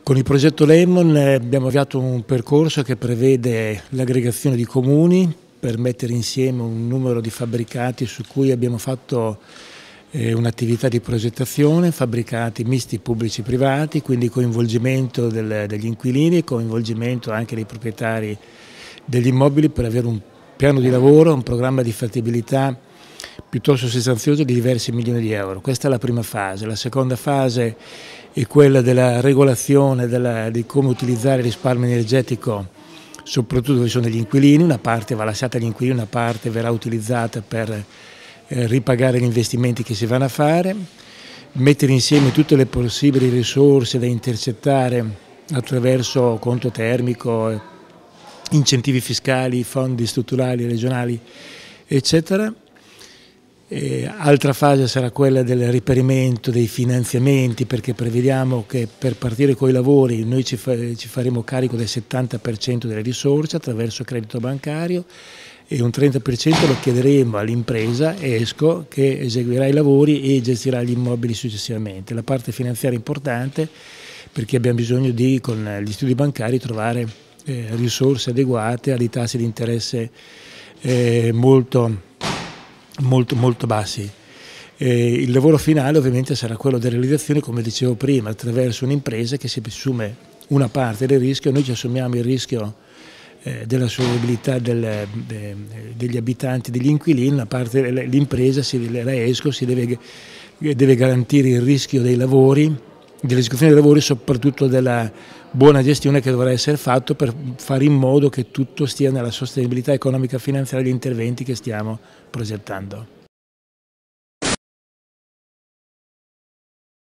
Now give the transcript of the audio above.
Con il progetto Lemon abbiamo avviato un percorso che prevede l'aggregazione di comuni per mettere insieme un numero di fabbricati su cui abbiamo fatto un'attività di progettazione, fabbricati misti pubblici e privati, quindi coinvolgimento degli inquilini e coinvolgimento anche dei proprietari degli immobili per avere un piano di lavoro, un programma di fattibilità piuttosto sostanzioso di diversi milioni di euro. Questa è la prima fase. La seconda fase è quella della regolazione di come utilizzare il risparmio energetico, soprattutto dove sono degli inquilini. Una parte va lasciata agli inquilini, una parte verrà utilizzata per ripagare gli investimenti che si vanno a fare, mettere insieme tutte le possibili risorse da intercettare attraverso conto termico, incentivi fiscali, fondi strutturali, regionali, eccetera. Altra fase sarà quella del reperimento dei finanziamenti, perché prevediamo che per partire con i lavori noi ci faremo carico del 70% delle risorse attraverso credito bancario e un 30% lo chiederemo all'impresa ESCO che eseguirà i lavori e gestirà gli immobili successivamente. La parte finanziaria è importante perché abbiamo bisogno con gli istituti bancari trovare risorse adeguate a dei tassi di interesse molto bassi. Il lavoro finale ovviamente sarà quello della realizzazione, come dicevo prima, attraverso un'impresa che si assume una parte del rischio. Noi ci assumiamo il rischio della solvibilità degli abitanti, degli inquilini, una parte l'impresa, la ESCO, deve garantire il rischio dei lavori, dell'esecuzione dei lavori, soprattutto della buona gestione che dovrà essere fatta per fare in modo che tutto stia nella sostenibilità economica e finanziaria degli interventi che stiamo progettando.